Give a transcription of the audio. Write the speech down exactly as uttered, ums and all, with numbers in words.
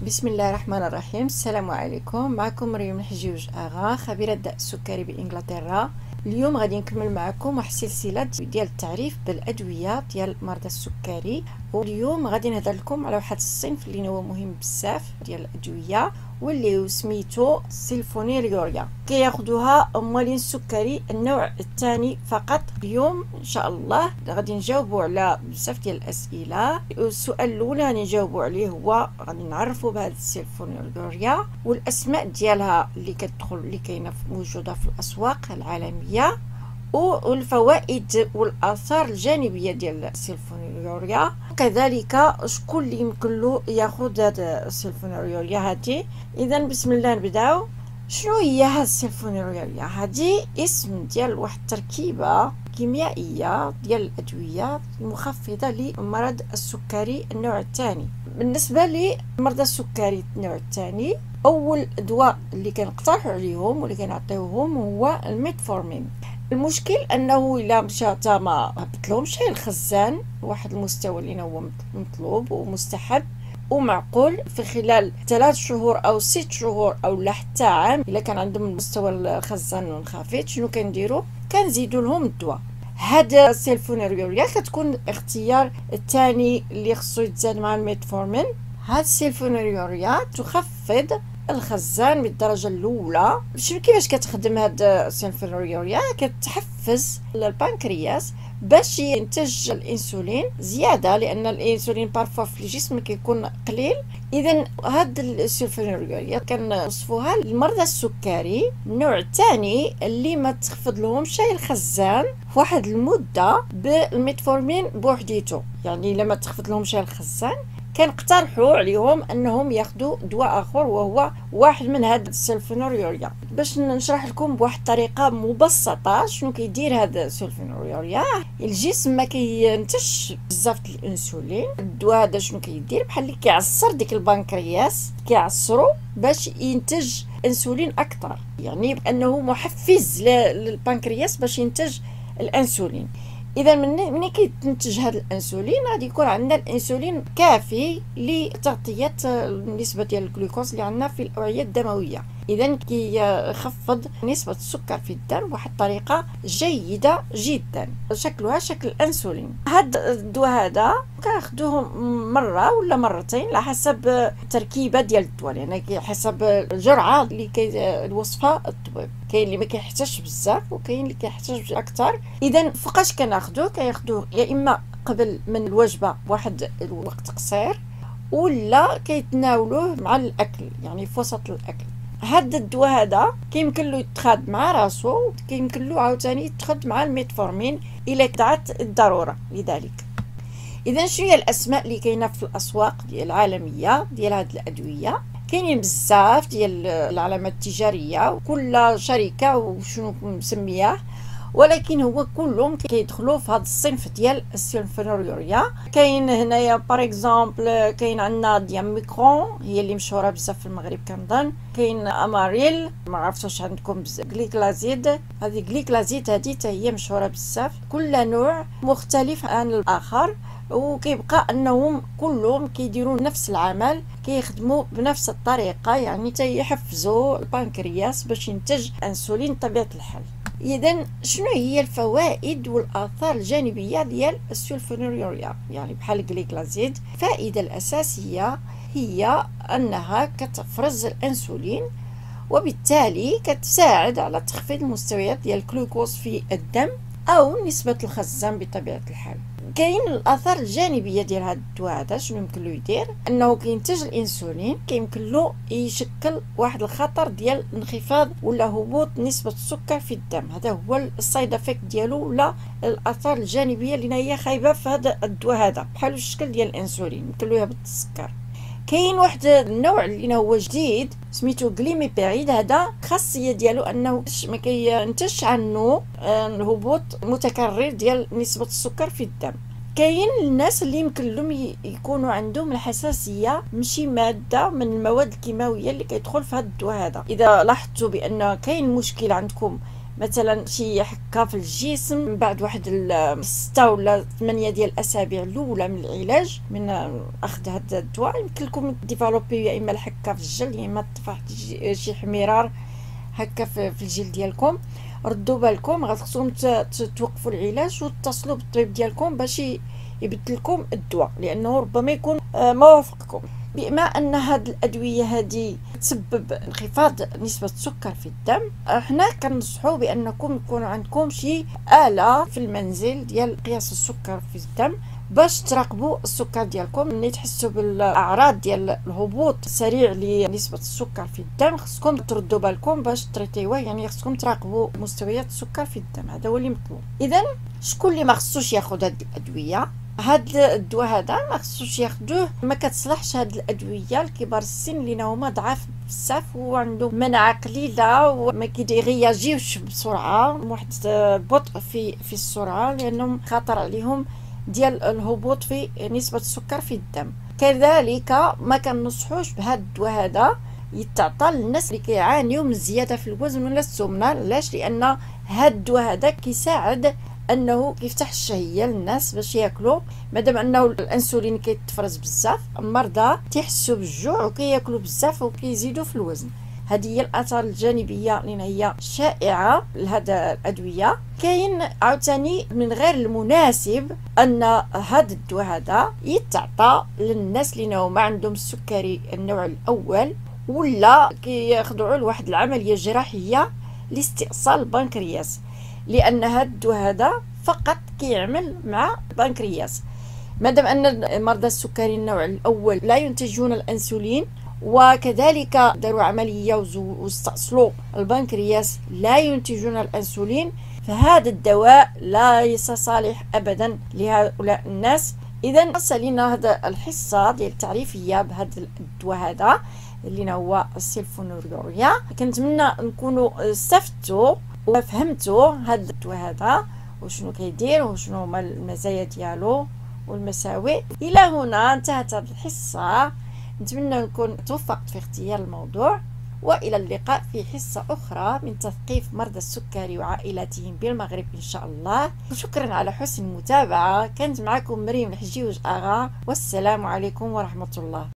بسم الله الرحمن الرحيم. السلام عليكم، معكم مريم الحجيوج اغا، خبيره الداء السكري بانجلترا. اليوم غادي نكمل معكم واحد السلسله ديال التعريف بالادويه ديال مرضى السكري. واليوم غادي نهضر لكم على واحد الصنف اللي هو مهم بزاف ديال الادويه واللي سميتو سيلفونيريوريا. كياخذوها موالين السكري النوع الثاني فقط. اليوم ان شاء الله غادي نجاوبوا على بزاف ديال الاسئله. السؤال الاولى غادي نجاوبوا عليه هو غادي نعرفوا بهذه السيلفونيريوريا والاسماء ديالها اللي كتدخل اللي كاينه موجوده في الاسواق العالميه، والفوائد والاثار الجانبيه ديال السيلفونيريوريا، وكذلك شكون اللي يمكن له ياخذ هذا السيلفونيريوريا هذه. اذا بسم الله نبداو. شنو هي هذه السيلفونيريوريا؟ هذه اسم ديال واحد التركيبه كيميائيه ديال الادويه المخفضه لمرض السكري النوع الثاني. بالنسبه لمرضى السكري النوع الثاني، اول دواء اللي كنقترحوا عليهم واللي كنعطيوهم هو الميتفورمين. المشكل انه الا مشى حتى ما هبطلهمش الخزان واحد المستوى اللي هو مطلوب ومستحب ومعقول في خلال ثلاث شهور او ست شهور او لا حتى عام، الا كان عندهم مستوى الخزان منخفض، شنو كنديروا؟ كنزيدوا لهم الدواء. هذا السيلفونيريوريا كتكون الاختيار الثاني اللي خصو يتزاد مع الميتفورمين. هذا السيلفونيريوريا تخفض الخزان بالدرجه الاولى. كيفاش كتخدم هاد السيلفونيريوريا؟ كتحفز البنكرياس باش ينتج الانسولين زياده، لان الانسولين بارفوا في الجسم كيكون قليل. اذا هاد السيلفونيريوريا كنوصفوها للمرضى السكري النوع الثاني اللي ما تخفض لهمش الخزان فواحد المده بالميتفورمين بوحديته. يعني لما تخفض لهمش الخزان كنقترحوا عليهم انهم ياخذوا دواء اخر وهو واحد من هاد السيلفونيريوريا. باش نشرح لكم بواحد الطريقه مبسطه شنو كيدير هذا السيلفونيريوريا. الجسم ما كينتجش بزاف الانسولين. الدواء هذا شنو كيدير؟ بحال اللي كيعصر ديك البنكرياس، كيعصرو باش ينتج انسولين اكثر، يعني انه محفز للبنكرياس باش ينتج الانسولين. اذا ملي كيتنتج هذا الانسولين غادي يكون عندنا الانسولين كافي لتغطيه النسبه ديال الجلوكوز اللي عندنا في الاوعيه الدمويه. اذا كيخفض نسبه السكر في الدم بواحد الطريقه جيده جدا، شكلها شكل الانسولين. هذا الدواء هذا كناخذوه مره ولا مرتين على حسب التركيبه ديال الدواء، يعني حسب الجرعه اللي كيوصفها الطبيب. كاين اللي ما كيحتاجش بزاف وكاين اللي كيحتاج اكثر. اذا فوقاش كناخذوه؟ كياخذوه يا اما قبل من الوجبه بواحد الوقت قصير، ولا كيتناولوه مع الاكل، يعني في وسط الاكل. هذا الدواء هذا كيمكن له يتخذ مع راسو، كيمكن له عاوتاني يتخذ مع الميتفورمين الا دعت الضروره لذلك. اذا شنو هي الاسماء اللي كاينه في الاسواق ديال العالميه ديال هذه الادويه؟ كاينين بزاف ديال العلامات التجاريه وكل شركه وشنو مسمياه، ولكن هو كلهم كيدخلوا في هذا الصنف ديال السيلفونيريوريا. كاين هنايا باغ اكزومبل كاين عندنا ديال ميكرون، هي اللي مشهوره بزاف في المغرب كنظن. كاين اماريل، ما عرفتش واش عندكم بزاف. غليكلازيد، هذه غليكلازيد هذه حتى هي مشهوره بزاف. كل نوع مختلف عن الاخر، وكيبقى انهم كلهم كيديروا نفس العمل، كيخدموا بنفس الطريقه، يعني تيحفزوا البنكرياس باش ينتج انسولين بطبيعه الحال. اذا شنو هي الفوائد والاثار الجانبيه ديال السيلفونيريوريا؟ يعني بحال الجليكلازيد، الفائده الاساسيه هي انها كتفرز الانسولين، وبالتالي كتساعد على تخفيض المستويات ديال الجلوكوز في الدم او نسبه الخزان بطبيعه الحال. كاين الاثار الجانبيه ديال هذا الدواء هذا شنو يمكن له يدير؟ انه كينتج الانسولين، كيمكن له يشكل واحد الخطر ديال انخفاض ولا هبوط نسبه السكر في الدم. هذا هو السايد افيكت ديالو ولا الاثار الجانبيه اللي هي خايبه في هذا الدواء هذا، بحال الشكل ديال الانسولين يمكن له يهبط السكر. كاين واحد النوع اللي هو جديد سميتو غليميبيريد. هذا الخاصيه ديالو انه ما كينتجش عنه الهبوط متكرر ديال نسبه السكر في الدم. كاين الناس اللي يمكن لهم يكونوا عندهم الحساسيه من شي ماده من المواد الكيماويه اللي كيدخل في هذا الدواء هذا. اذا لاحظتوا بان كاين مشكل عندكم مثلا شي حكه في الجسم من بعد واحد ستة ولا ثمانية ديال الاسابيع الاولى من العلاج من اخذ هذا الدواء، يمكن لكم ديفلوبي يا اما الحكه في الجلد يا اما طفح شي حمرار هكا في الجلد ديالكم. ردوا بالكم غتخصكم توقفوا العلاج وتتصلوا بالطبيب ديالكم باش يبدل لكم الدواء، لانه ربما يكون ما وافقكم. بما ان هاد الادويه هذه تسبب انخفاض نسبه السكر في الدم، احنا كنصحوا بانكم يكون عندكم شي اله في المنزل ديال قياس السكر في الدم باش تراقبوا السكر ديالكم. ملي تحسوا بالاعراض ديال الهبوط السريع لنسبه السكر في الدم خصكم تردوا بالكم باش تريتيوه، يعني خصكم تراقبوا مستويات السكر في الدم، هذا هو اللي مطلوب. اذا شكون اللي ما خصوش ياخذ هذه الادويه؟ هاد الدواء هذا ما خصوش ياخذوه، ما كتصلحش هاد الادويه لكبار السن اللي هما ضعاف بزاف وعندهم مناعه قليله وما كيرياجيوش بسرعه، واحد بطء في في السرعه، لانهم خطر عليهم ديال الهبوط في نسبه السكر في الدم. كذلك ما كنصحوش بهذا الدواء هذا يتعطى للناس اللي كيعانيوا من الزياده في الوزن ولا السمنه. علاش؟ لان هذا الدواء هذا كيساعد انه يفتح الشهيه للناس باش ياكلوا. مادام انه الانسولين كيتفرز بزاف، المرضى تيحسوا بالجوع وكياكلوا بزاف وكيزيدوا في الوزن. هذه هي الاثار الجانبيه اللي هي شائعه لهذا الادويه. كاين عاوتاني من غير المناسب ان هذا الدواء هذا يتعطى للناس اللي هما عندهم السكري النوع الاول ولا كيخضعوا لواحد العمليه جراحيه لاستئصال البنكرياس، لان هذا الدواء هذا فقط كيعمل مع البنكرياس. مادام ان مرضى السكري النوع الاول لا ينتجون الانسولين وكذلك داروا عمليه واستأصلوا البنكرياس لا ينتجون الانسولين، فهذا الدواء لا يصالح ابدا لهؤلاء الناس. اذا سالينا هذا الحصه ديال التعريفيه بهذا الدواء هذا اللي هو السلفونيلوريا. كنتمنى نكونوا استفدتوا وفهمتوا هذا الدواء هذا وشنو كيدير وشنو هما المزايا ديالو والمساوئ. الى هنا انتهت هذه الحصه، نتمنى نكون توفقت في اختيار الموضوع، والى اللقاء في حصه اخرى من تثقيف مرضى السكري وعائلاتهم بالمغرب ان شاء الله. وشكرا على حسن المتابعه. كانت معكم مريم الحجيوج اغا، والسلام عليكم ورحمه الله.